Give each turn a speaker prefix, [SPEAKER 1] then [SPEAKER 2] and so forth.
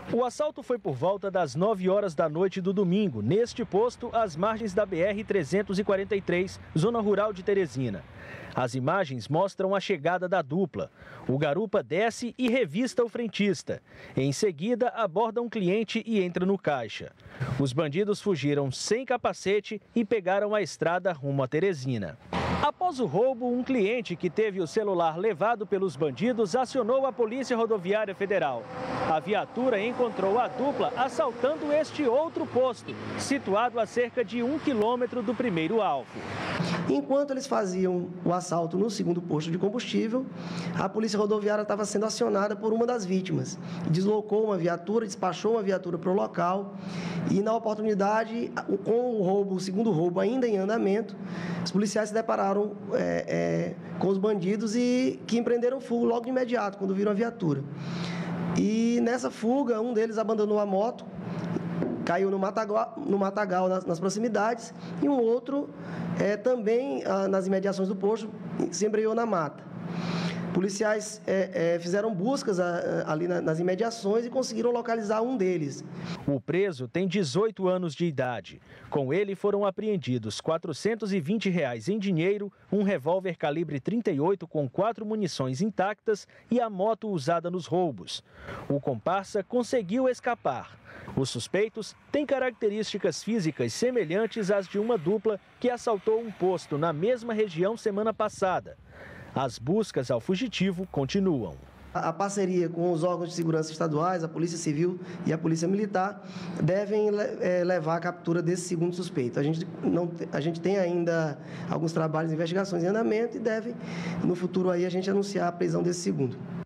[SPEAKER 1] O assalto foi por volta das 9 horas da noite do domingo, neste posto, às margens da BR-343, zona rural de Teresina. As imagens mostram a chegada da dupla. O garupa desce e revista o frentista. Em seguida, aborda um cliente e entra no caixa. Os bandidos fugiram sem capacete e pegaram a estrada rumo a Teresina. Após o roubo, um cliente que teve o celular levado pelos bandidos acionou a Polícia Rodoviária Federal. A viatura encontrou a dupla assaltando este outro posto, situado a cerca de 1 quilômetro do primeiro alvo.
[SPEAKER 2] Enquanto eles faziam o assalto no segundo posto de combustível, a Polícia Rodoviária estava sendo acionada por uma das vítimas. Deslocou uma viatura, despachou uma viatura para o local e, na oportunidade, com o segundo roubo ainda em andamento, os policiais se depararam com os bandidos e que empreenderam fuga logo de imediato, quando viram a viatura. E nessa fuga, um deles abandonou a moto, caiu no matagal nas proximidades, e um outro também nas imediações do posto se embreou na mata. Policiais fizeram buscas ali nas imediações e conseguiram localizar um deles.
[SPEAKER 1] O preso tem 18 anos de idade. Com ele foram apreendidos R$ 420 em dinheiro, um revólver calibre 38 com 4 munições intactas e a moto usada nos roubos. O comparsa conseguiu escapar. Os suspeitos têm características físicas semelhantes às de uma dupla que assaltou um posto na mesma região semana passada. As buscas ao fugitivo continuam.
[SPEAKER 2] A parceria com os órgãos de segurança estaduais, a Polícia Civil e a Polícia Militar devem levar à captura desse segundo suspeito. A gente tem ainda alguns trabalhos de investigações em andamento e deve, no futuro, aí, a gente anunciar a prisão desse segundo.